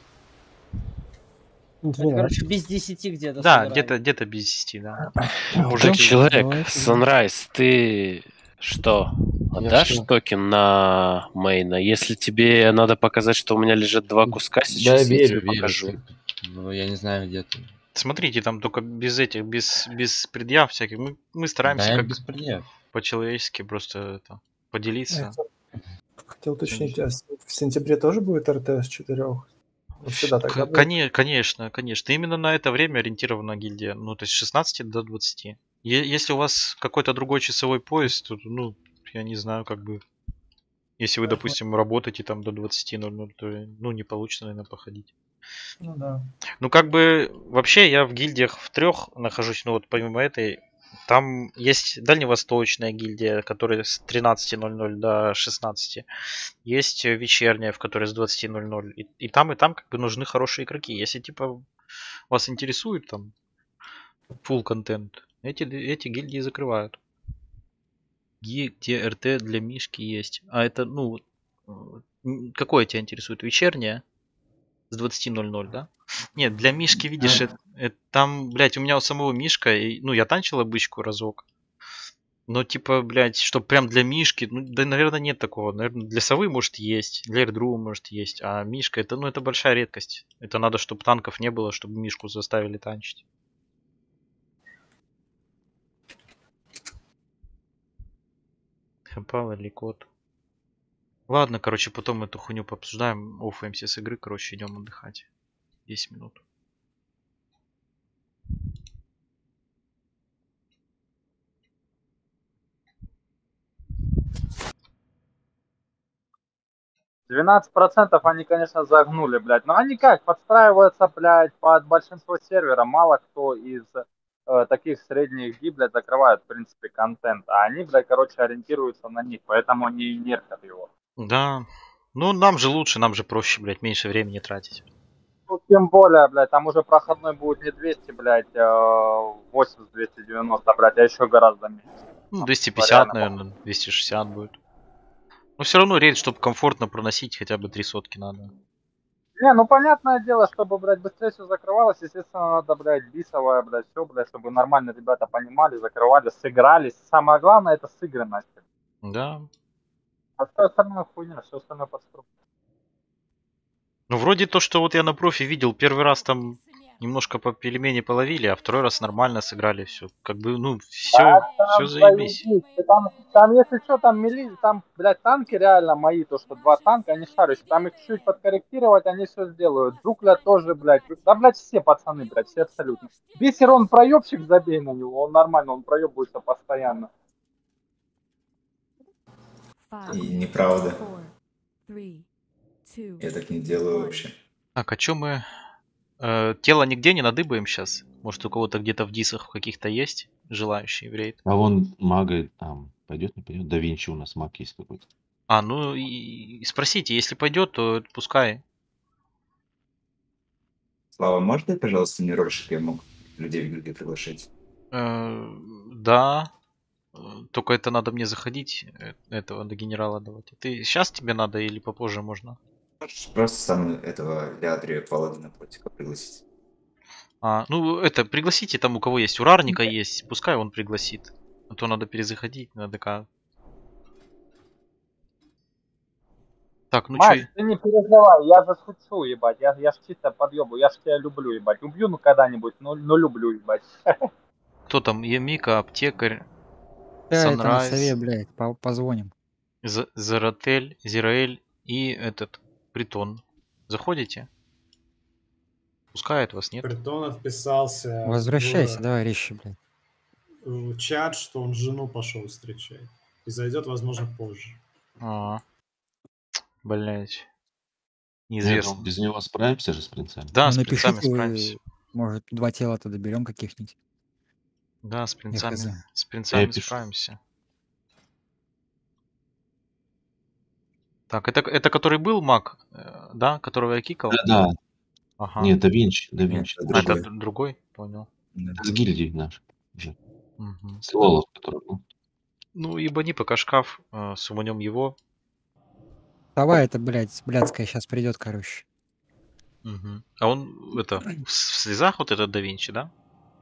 S12: Это, короче, без десяти где-то.
S1: Да,
S12: собираем.
S1: где-то где-то без десяти, да.
S3: Так,
S1: Мужики,
S3: человек,
S5: давай,
S3: Sunrise, ты что, отдашь
S9: что?
S3: токен на мейна? Если тебе надо показать, что у меня лежат два куска
S11: Да,
S3: сейчас, я
S11: верю,
S3: тебе
S11: верю.
S3: покажу.
S11: ты- Ну, я не знаю, где ты.
S1: смотрите, там только без этих, без, без предъяв всяких. Мы, мы стараемся
S11: Да, я
S1: как
S11: без предъяв.
S1: по-человечески просто это поделиться.
S13: Хотел уточнить, а с- в сентябре тоже будет эр тэ с четырех? Всегда тогда
S1: К-
S13: будет?
S1: коне- конечно, конечно. Именно на это время ориентирована гильдия. Ну, то есть с шестнадцати до двадцати. Е- если у вас какой-то другой часовой пояс, то, ну, я не знаю, как бы... Если вы, допустим, работаете там до двадцати ноль ноль, то, ну, не получится, наверное, походить.
S13: Ну да.
S1: Ну, как бы, вообще, я в гильдиях в трех нахожусь, ну, вот помимо этой, там есть дальневосточная гильдия, которая с тринадцати ноль ноль до шестнадцати. Есть э, вечерняя, в которой с двадцати ноль ноль. И, и там, и там, как бы, нужны хорошие игроки. Если, типа, вас интересует там full контент, эти, эти гильдии закрывают. Ги- Где эр тэ для Мишки есть. А это, ну, э, м, какое тебя интересует? Вечерняя? С двадцати ноль ноль, да? Нет, для Мишки, видишь, это, это там, блядь, у меня у самого Мишка, и, ну, я танчил обычку разок. Но, типа, блядь, что прям для Мишки, ну, да, наверное, нет такого. Наверное, для совы, может, есть, для Эрдру, может, есть. А Мишка, это, ну, это большая редкость. Это надо, чтобы танков не было, чтобы Мишку заставили танчить. Хэмпал или код. Ладно, короче, потом эту хуйню пообсуждаем. Офаемся с игры, короче, идем отдыхать. десять минут.
S14: двенадцать процентов они, конечно, загнули, блядь. Но они как, подстраиваются, блядь, под большинство сервера. Мало кто из э, таких средних ги, блядь, закрывает, в принципе, контент. А они, блядь, короче, ориентируются на них. Поэтому они и нервят его.
S1: Да. Ну, нам же лучше, нам же проще, блядь, меньше времени тратить.
S14: Ну, тем более, блядь, там уже проходной будет не двести, блядь, а восемьдесят двести девяносто, блядь, а еще гораздо меньше.
S1: Ну, двести пятьдесят, наверное, двести шестьдесят будет. Но все равно рейд, чтобы комфортно проносить, хотя бы три сотки надо.
S14: Не, ну понятное дело, чтобы, блядь, быстрее все закрывалось, естественно, надо, блядь, бисовое, блядь, все, блядь, чтобы нормально ребята понимали, закрывали, сыгрались. Самое главное это сыгранность.
S1: Да.
S14: А все остальное хуйня, все остальное подстройка.
S1: Ну, вроде то, что вот я на профи видел, первый раз там немножко по пельмени половили, а второй раз нормально сыграли все. Как бы, ну, все,
S14: Да,
S1: все заебись.
S14: Там, там, если что, там мили, там, блядь, танки реально мои, то, что два танка, они шарят. Там их чуть подкорректировать, они все сделают. Джукля тоже, блядь. Да, блядь, все пацаны, блядь, все абсолютно. Бисер, он проебщик, забей на него, он нормально, он проебывается постоянно.
S2: И неправда. Я так не делаю вообще.
S1: Так, а чё мы... Э, тело нигде не надыбаем сейчас? Может, у кого-то где-то в дисах каких-то есть желающие в рейд?
S9: А вон мага там пойдет, не пойдет? Да Винчи у нас маг есть какой-то.
S1: А, ну и, и спросите, если пойдет, то пускай.
S2: Слава, можешь дать, пожалуйста, мне роль, чтобы я мог людей в гильдию приглашать?
S1: Э, да. Только это надо мне заходить, э, этого до генерала давать. Ты сейчас тебе надо или попозже можно?
S2: Просто сам этого Леадрия Паладина Протика пригласить.
S1: А, ну это, пригласите там, у кого есть. У Рарника есть, пускай он пригласит. А то надо перезаходить на ДК. Так, ну
S14: Макс,
S1: чё...
S14: ты не переживай, я же шучу, ебать. Я, я ж чисто подъебу, я ж тебя люблю, ебать. Убью ну когда-нибудь, но, но люблю, ебать.
S1: Кто там? Ямика, Аптекарь,
S5: Да, это на сове,
S1: Санрайз,
S5: блядь, по- позвоним.
S1: З- Заратель, Зираэль и этот, Притон. Заходите? Пускает вас, нет?
S10: Притон отписался
S5: Возвращайся,
S10: в,
S5: давай резче, блядь.
S10: в чат, что он жену пошел встречать. И зайдет, возможно, позже.
S1: А, блять.
S9: Нет,
S1: Неизвестно.
S9: без него справимся же с принцами.
S1: Да,
S5: Ну,
S1: с принцами
S5: напишите,
S1: справимся.
S5: может, два тела-то доберем каких-нибудь.
S1: Да, с
S5: Я
S1: принцами,
S5: хз.
S1: с принцами
S9: пишу.
S1: справимся. Так, это, это который был маг, э, да, которого я кикал?
S9: Да, да.
S1: Ага.
S9: Нет, да Винчи, да Винчи.
S2: это
S1: А, это
S2: другой.
S1: д- другой? Понял.
S9: Это с гильдии наш. Уже.
S1: Мгм.
S9: С Лолов, который был.
S1: Ну, ебани пока шкаф, э, суманем его.
S5: Давай, это, блядь, блядская сейчас придет, короче.
S1: Мгм. А он, это, в с- в слезах вот этот да Винчи, да?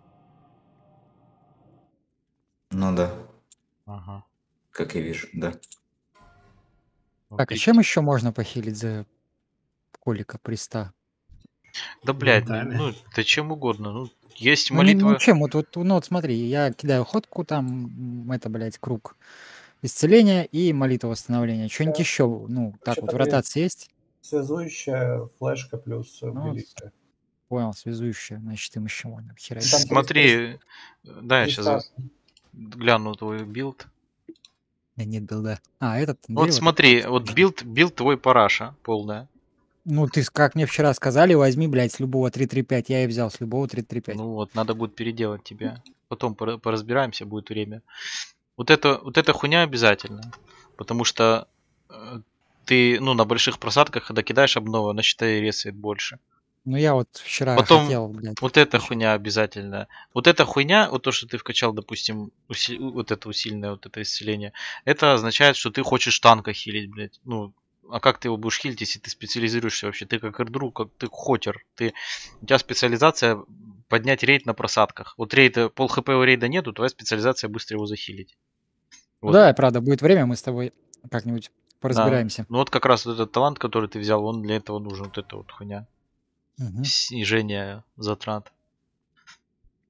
S2: Ну да,
S1: Ага.
S2: как я вижу, да.
S1: Вот
S5: Так, а
S1: видите.
S5: чем еще можно похилить за Колика Приста?
S1: Да, блядь, ну,
S10: Винтами.
S1: ну, да чем угодно. Ну, есть
S5: Ну, не,
S1: молитва.
S5: ну чем, вот, вот, ну вот смотри, я кидаю ходку, там, м, это, блядь, круг исцеления и молитва восстановления. Что-нибудь
S13: Да.
S5: еще, ну, так
S13: Вообще
S5: вот, в
S13: там есть
S5: ротации есть?
S13: связующая, флешка плюс э,
S5: Ну,
S13: великая.
S5: понял, связующая, значит, им еще можно хера.
S13: Там три-
S1: Смотри, да, я
S13: три
S1: сейчас
S13: ста.
S1: гляну твой билд.
S5: Да нет билда. А, этот,
S1: Вот
S5: дерево
S1: смотри,
S5: такое.
S1: вот билд, билд твой параша полная.
S5: Ну, ты, с- как мне вчера сказали, возьми, блядь, с любого три три пять. Я и взял с любого три три пять.
S1: Ну вот, надо будет переделать тебя. Потом пора- поразбираемся, будет время. Вот это, вот эта хуйня обязательно. Потому что э, ты, ну, на больших просадках, когда кидаешь обнову, она, считай, ресает больше.
S5: Ну, я вот вчера
S1: Потом
S5: хотел, блядь.
S1: вот эта
S5: еще.
S1: хуйня обязательно. Вот эта хуйня, вот то, что ты вкачал, допустим, уси- вот это усиленное вот это исцеление, это означает, что ты хочешь танка хилить, блядь. Ну, а как ты его будешь хилить, если ты специализируешься вообще? Ты как эрдру, как ты хотер. Ты, у тебя специализация поднять рейд на просадках. Вот рейда, пол хп у рейда нету, твоя специализация быстро его захилить. Вот.
S5: Да, правда, будет время, мы с тобой как-нибудь
S1: Да.
S5: поразбираемся.
S1: Ну вот как раз вот этот талант, который ты взял, он для этого нужен, вот эта вот хуйня.
S5: Мгм.
S1: Снижение затрат.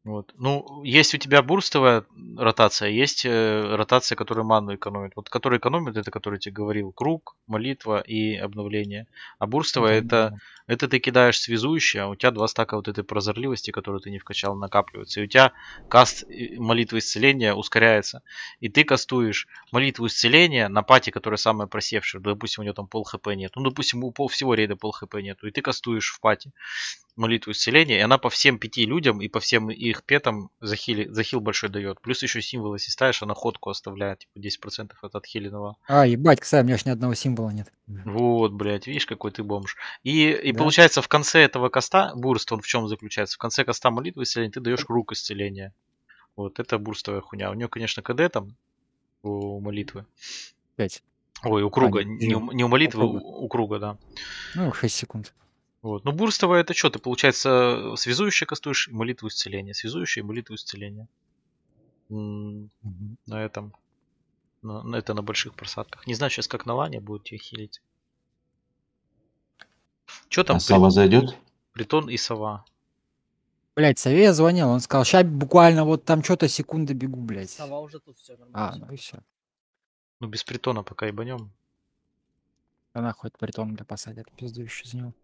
S1: Вот. Ну, есть у тебя бурстовая ротация, есть э, ротация, которая ману экономит. Вот который экономит, это который тебе говорил, круг, молитва и обновление. А бурстовая
S5: Да,
S1: это, это ты кидаешь связующее, а у тебя два стака вот этой прозорливости, которую ты не вкачал, накапливается. И у тебя каст э, молитвы исцеления ускоряется. И ты кастуешь молитву исцеления на пати, которая самая просевшая. Допустим, у него там пол хп нет. Ну, допустим, у пол всего рейда пол хп нету. И ты кастуешь в пати молитву исцеления, и она по всем пяти людям и по всем их петам захили, захил большой дает. Плюс еще символ, если ставишь, она ходку оставляет, типа десять процентов от отхиленного.
S5: А, ебать, кстати, у меня ж ни одного символа нет.
S1: Вот, блядь, видишь, какой ты бомж. И, и
S5: Да.
S1: получается, в конце этого каста, бурст, он в чем заключается? В конце каста молитвы исцеления ты даешь круг исцеления. Вот, это бурстовая хуйня. У нее, конечно, КД там, у молитвы.
S5: Пять.
S1: Ой, у круга,
S5: А,
S1: не, у- не у молитвы,
S5: у
S1: у,
S5: круга.
S1: у круга, да.
S5: Ну, шесть секунд.
S1: Вот. Ну, бурстовая это что? Ты, получается, связующее кастуешь и молитву исцеления. Связующее и молитву исцеления. М,
S5: Мгм.
S1: На этом. на- на- это на больших просадках. Не знаю сейчас, как на лане будет тебе хилить. Что там?
S9: А Сава зайдет?
S1: Притон и сова.
S5: Блять, Сове я звонил, он сказал, сейчас буквально вот там что-то секунды бегу, блять.
S12: Сова уже тут, все нормально.
S5: А, ну и все.
S1: Ну, без притона пока ебанем.
S5: Она хоть притон для посадят, пизду еще за него.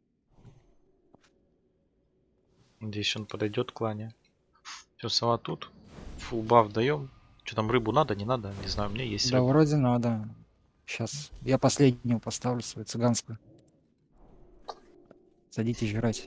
S1: Надеюсь, он подойдет к лане. Все, сова тут. Фулл баф даем. Что там, рыбу надо, не надо? Не знаю, у меня есть
S5: Да,
S1: рыба.
S5: вроде надо. Сейчас я последнюю поставлю, свою цыганскую. Садитесь жрать.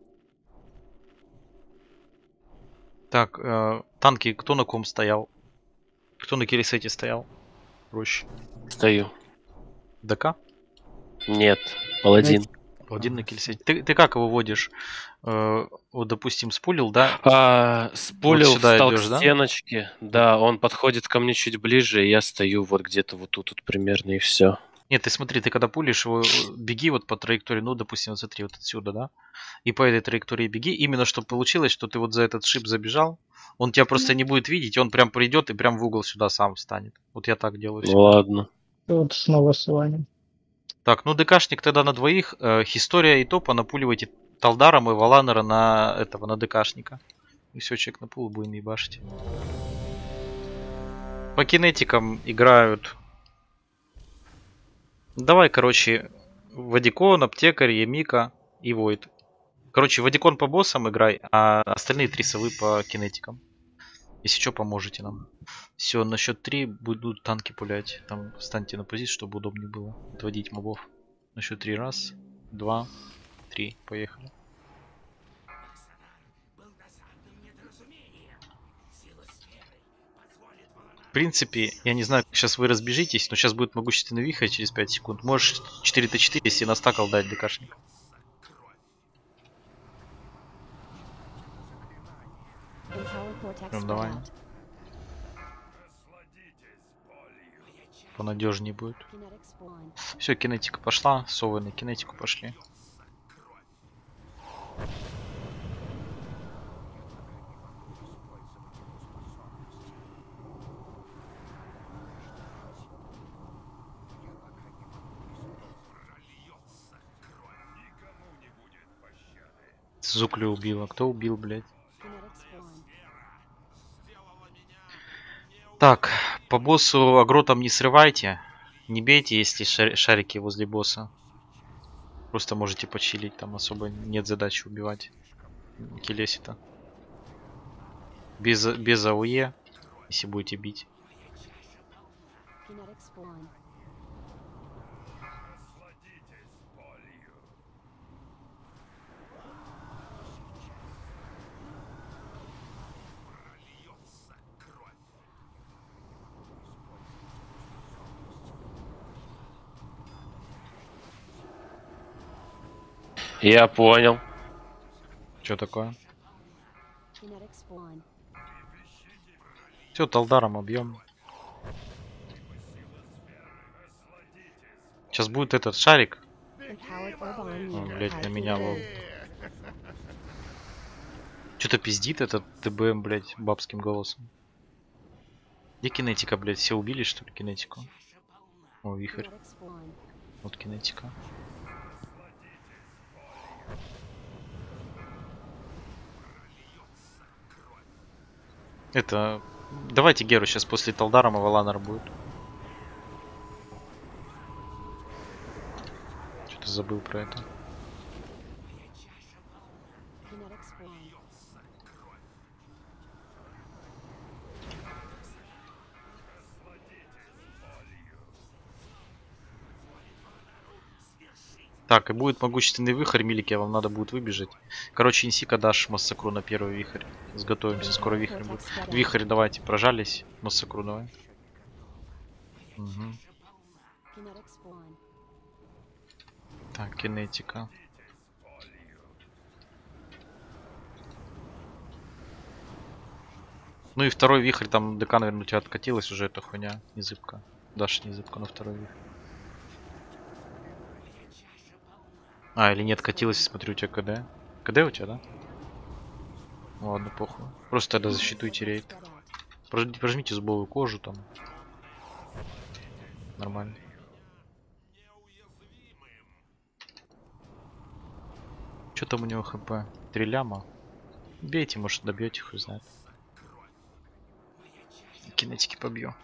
S1: Так, э, танки, кто на ком стоял? Кто на кирисете стоял? Проще.
S3: Стою.
S1: ДК?
S3: Нет, паладин.
S1: Паладин на кирисете. Ты, ты как его водишь? Э, вот, допустим, спулил, да?
S3: А, спулил,
S1: Вот сюда
S3: встал
S1: идёшь,
S3: к
S1: да?
S3: стеночке. Да, он подходит ко мне чуть ближе, и я стою вот где-то вот тут вот примерно, и все.
S1: Нет, ты смотри, ты когда пулишь его, э, беги вот по траектории, ну, допустим, вот смотри, вот отсюда, да? И по этой траектории беги, именно чтобы получилось, что ты вот за этот шип забежал, он тебя просто не будет видеть, и он прям придет и прям в угол сюда сам встанет. Вот я так делаю.
S3: Ну
S1: всегда.
S3: ладно.
S4: Тут снова с вами.
S1: Так, ну ДКшник тогда на двоих. Э, Хистория и топа напуливайте Талдаром и Валанера на этого, на ДКшника. И все, человек на пул будем ебашить. По кинетикам играют. Давай, короче, Вадикон, Аптекарь, Емика и Войд. Короче, Вадикон по боссам играй, а остальные три совы по кинетикам. Если что, поможете нам. Все, на счет три будут танки пулять. Там встаньте на позицию, чтобы удобнее было отводить мобов. На счет три. Раз, два, три. Поехали. В принципе, я не знаю, как сейчас вы разбежитесь, но сейчас будет могущественный вихрь через пять секунд. Можешь четыре тэ четыре, если настакал, дать ДКшник. Прям давай. Понадежнее будет. Все, кинетика пошла. Совы на кинетику пошли. Зукли убила. Кто убил, блядь? Так, по боссу агро там не срывайте. Не бейте, если шар- шарики возле босса. Просто можете почилить, там особо нет задачи убивать. Келесита. Без, без АОЕ, если будете бить.
S3: Я понял.
S1: Что такое? Все, Талдаром объем. Сейчас будет этот шарик. О, блять, на меня лол. Что-то пиздит этот ТБМ, блять, бабским голосом. Где кинетика, блять? Все убили, что ли, кинетику? О, вихрь. Вот кинетика. Это... Давайте Геру сейчас после Талдара Валанар будет. Что-то забыл про это. Так, и будет могущественный вихрь, Милики, вам надо будет выбежать. Короче, Инсика дашь Массакру на первый вихрь. Сготовимся, скоро вихрь будет. Вихрь давайте, прожались. Массакру давай. Угу. Так, кинетика. Ну и второй вихрь, там ДК, наверное, у тебя откатилась уже эта хуйня. Незыбка. Дашь незыбку на второй вихрь. А, или нет, катилась, смотрю, у тебя КД. КД у тебя, да? Ладно, похуй. Просто тогда засчитуйте рейд. Прожмите зубовую кожу там. Нормально. Что там у него хп? Три ляма? Бейте, может добьете, хуй знает. Кинетики побью.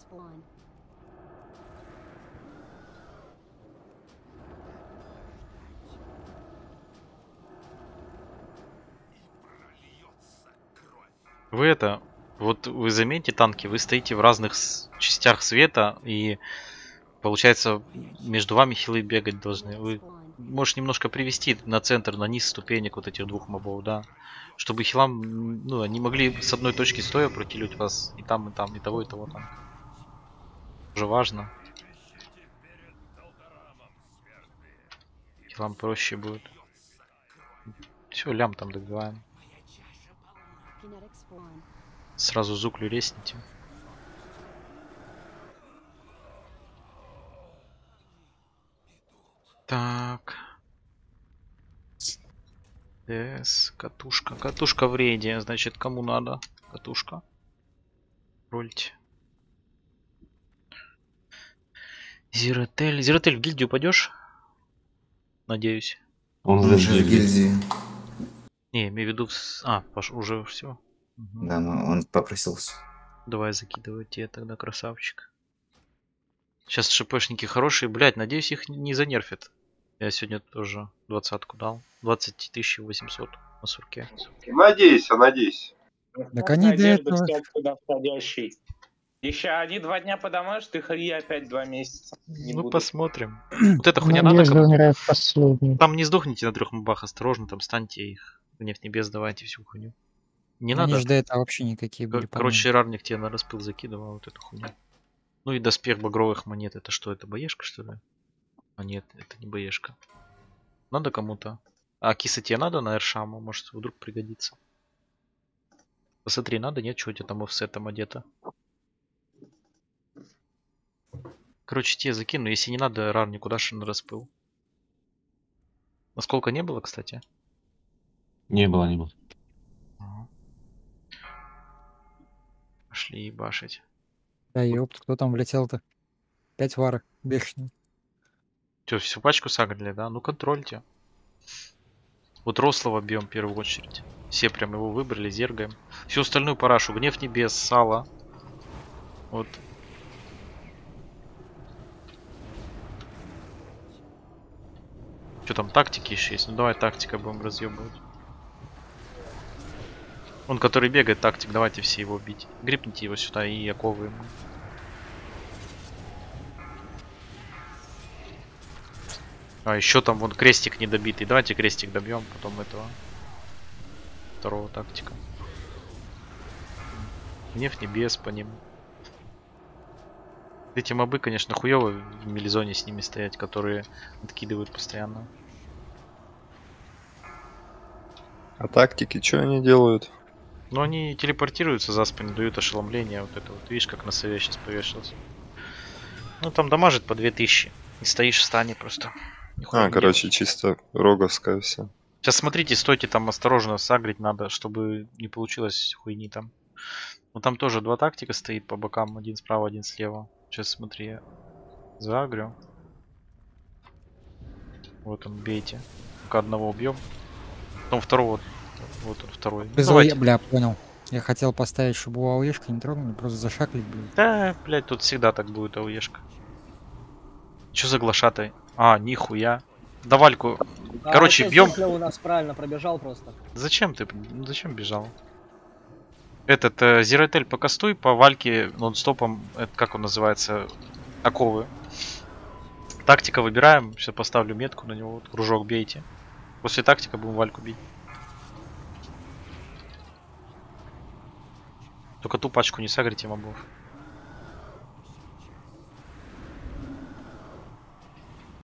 S1: Вы это, вот вы заметите танки, вы стоите в разных частях света, и получается между вами хилы бегать должны. Вы можете немножко привести на центр, на низ ступенек вот этих двух мобов, да, чтобы хилам, ну, они могли с одной точки стоя прокилить вас и там, и там, и того, и того там. Уже важно. Хилам проще будет. Все, лям там добиваем. Сразу зуклю ресните. Так. ДС, катушка. Катушка в рейде. Значит, кому надо? Катушка. Рольте. Зиротель. Зиротель, в гильдию пойдешь? Надеюсь.
S9: Он
S2: Он же в гильдии.
S1: Не, имею в виду... В... А, Паш, уже все. Угу.
S2: Да, но он попросился.
S1: Давай закидывай тебе тогда, красавчик. Сейчас шипешники хорошие. Блять, надеюсь, их не занерфят. Я сегодня тоже двадцатку дал. двадцать тысяч восемьсот на сурке.
S7: Надейся, надейся.
S5: Так они до этого...
S15: Еще они два дня подамажь, ты хри опять два месяца. Не
S1: ну
S15: буду.
S1: Посмотрим. Вот эта хуйня надо
S4: кому...
S1: Там не сдохните на трех мобах, осторожно, там станьте их. Гнев небес, давайте всю хуйню. Не
S5: Они
S1: надо.
S5: ж до этого вообще никакие были.
S1: Короче, рарник тебе на распыл закидывал вот эту хуйню. Ну и доспех багровых монет. Это что, это боешка, что ли? А нет, это не боешка. Надо кому-то. А киса тебе надо на Эршаму? Может, вдруг пригодится. Посмотри, надо, нет, что у тебя там офсетом одето. Короче, тебе закину. Если не надо, рарнику дашь на распыл. Насколько не было, кстати?
S9: Не было, не было.
S1: Ага. Пошли ебашить.
S5: Да ёпт, кто там влетел-то? Пять варок, бешеный.
S1: Че, всю пачку сагрили, да? Ну контрольте. Вот рослого бьем в первую очередь. Все прям его выбрали, зергаем. Всю остальную парашу. Гнев небес, сало. Вот. Что там, тактики еще есть? Ну давай тактика будем разъебывать. Он, который бегает, тактик, давайте все его бить. Грипните его сюда и оковы ему. А еще там вон крестик недобитый. Давайте крестик добьем, потом этого второго тактика. Гнев небес по ним. Эти мобы, конечно, хуёво в милизоне с ними стоять, которые откидывают постоянно.
S6: А тактики, что они делают?
S1: Ну они телепортируются за спину, дают ошеломление. Вот это вот, видишь, как на сове сейчас повешался. Ну там дамажит по две тысячи. И стоишь в стане просто. Нихуя
S6: А,
S1: не
S6: короче,
S1: делаешь.
S6: чисто роговская все.
S1: Сейчас смотрите, стойте там осторожно, сагрить надо, чтобы не получилось хуйни там. Ну там тоже два тактика стоит по бокам, один справа, один слева. Сейчас смотри, я заагрю. Вот он, бейте. Пока одного убьем. Потом второго. Вот он, второй. Ну,
S5: Без
S1: давайте.
S5: бля, понял. Я хотел поставить, чтобы у ауешки не тронули, просто зашаклить, блин.
S1: Да, блядь, тут всегда так будет ауешка. Чё за глашатай? А, нихуя. Давальку.
S12: А,
S1: Короче,
S12: вот
S1: бьем.
S12: Зухля у нас правильно пробежал просто.
S1: Зачем ты? Ну, зачем бежал? Этот э, Зиротель покастуй по Вальке нон-стопом. Это как он называется? Оковы. Тактика выбираем. Сейчас поставлю метку на него. Вот, кружок бейте. После тактика будем Вальку бить. Только ту пачку не сагрите мобов.